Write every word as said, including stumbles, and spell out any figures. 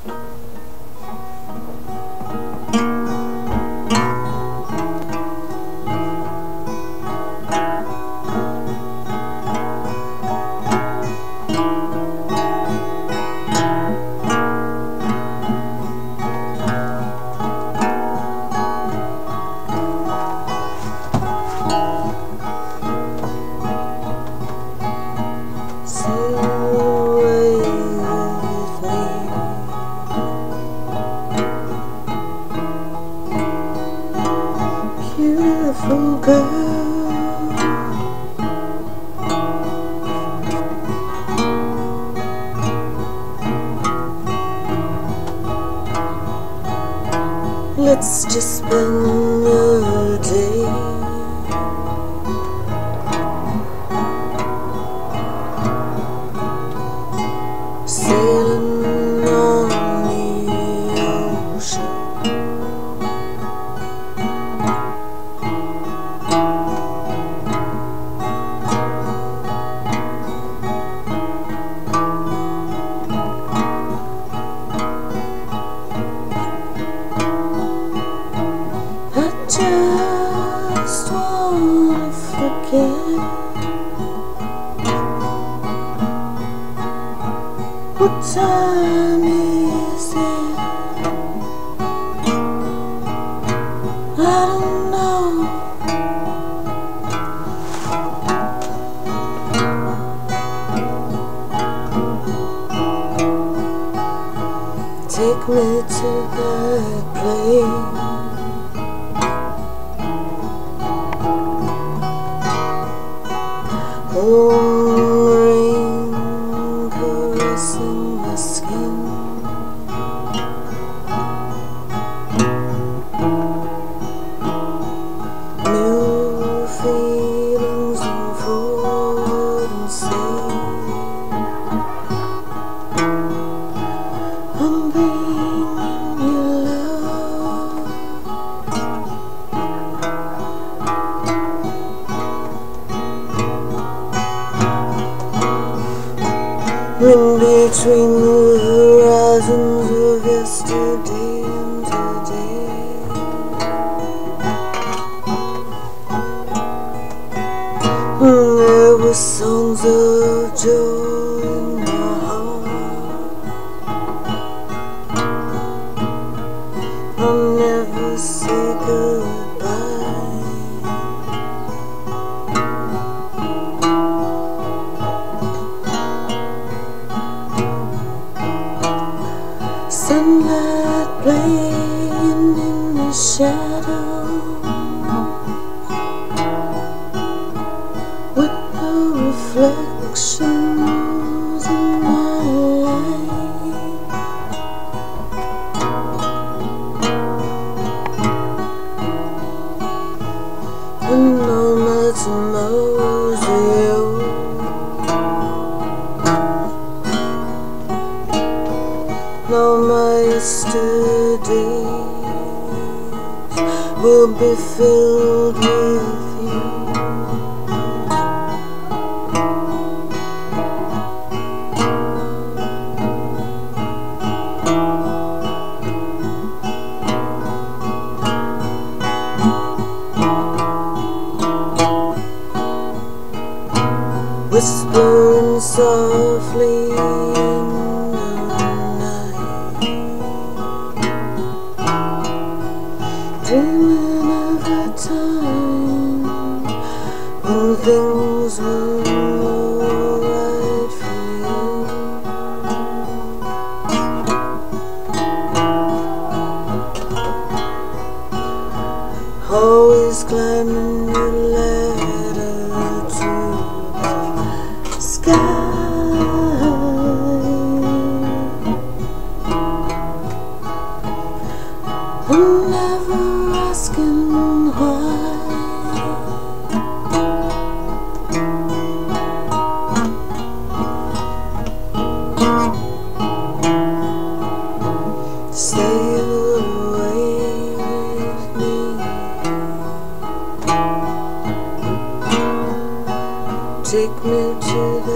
Beautiful girl, let's just spend the day sailing on the ocean. Just wanna forget what time is it? I don't know. Take me to that place warm rain caressing my skin, new feelings unfold inside. I'm bringing you love, in between the horizons of yesterday and today. There were songs of joy in my heart. I'll never say goodbye. Sunlight playing in the shadow with the reflections in my life. And all my tomorrows are yours. All my yesterdays will be filled with you. Whispering softly in the night, dreaming of a time when things were alright for you. Always climbing your ladder to the sky. I'm never asking why. Sail away with me, take me to the